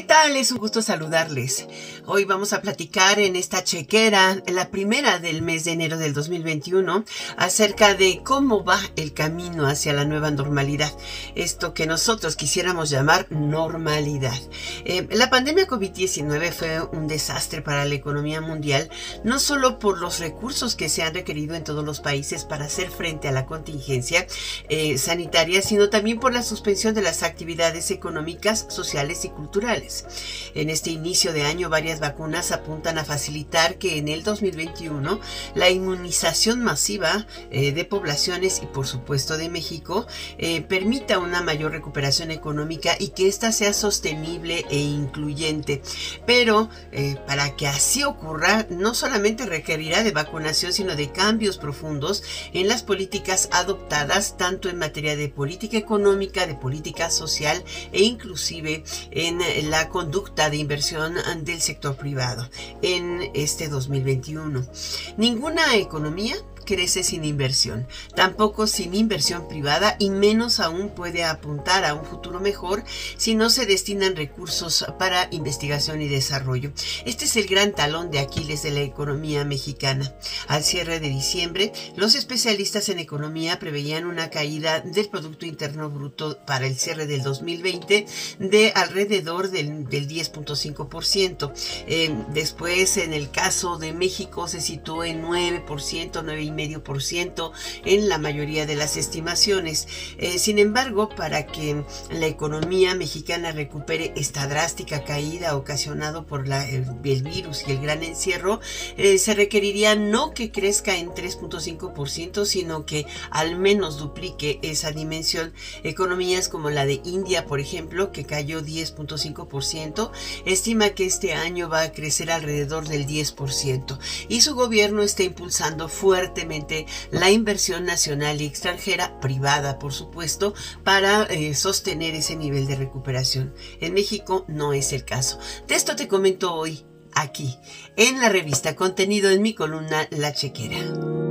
tal? Es un gusto saludarles. Hoy vamos a platicar en esta chequera, la primera del mes de enero del 2021, acerca de cómo va el camino hacia la nueva normalidad. Esto que nosotros quisiéramos llamar normalidad. La pandemia COVID-19 fue un desastre para la economía mundial, no solo por los recursos que se han requerido en todos los países para hacer frente a la contingencia sanitaria, sino también por la suspensión de las actividades económicas, sociales y culturales. En este inicio de año, varias vacunas apuntan a facilitar que en el 2021 la inmunización masiva de poblaciones y por supuesto de México permita una mayor recuperación económica y que ésta sea sostenible e incluyente. Pero para que así ocurra, no solamente requerirá de vacunación, sino de cambios profundos en las políticas adoptadas, tanto en materia de política económica, de política social e inclusive en la conducta de inversión del sector privado en este 2021. Ninguna economía crece sin inversión, tampoco sin inversión privada, y menos aún puede apuntar a un futuro mejor si no se destinan recursos para investigación y desarrollo. Este es el gran talón de Aquiles de la economía mexicana. Al cierre de diciembre, los especialistas en economía preveían una caída del Producto Interno Bruto para el cierre del 2020 de alrededor del 10.5%. Después, en el caso de México, se situó en 9%, 9,5% en la mayoría de las estimaciones. Sin embargo, para que la economía mexicana recupere esta drástica caída ocasionado por el virus y el gran encierro, se requeriría no que crezca en 3.5%, sino que al menos duplique esa dimensión. Economías como la de India, por ejemplo, que cayó 10.5%, estima que este año va a crecer alrededor del 10%, y su gobierno está impulsando fuertemente la inversión nacional y extranjera, privada por supuesto, para sostener ese nivel de recuperación. En México no es el caso. De esto te comento hoy, aquí, en la revista Contenido, en mi columna La Chequera.